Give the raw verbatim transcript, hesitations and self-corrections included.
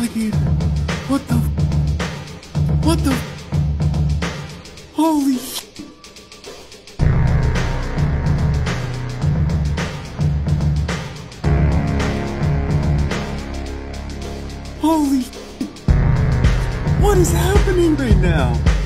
alligator. What the? What the? Holy sh! Holy sh! What is happening right now?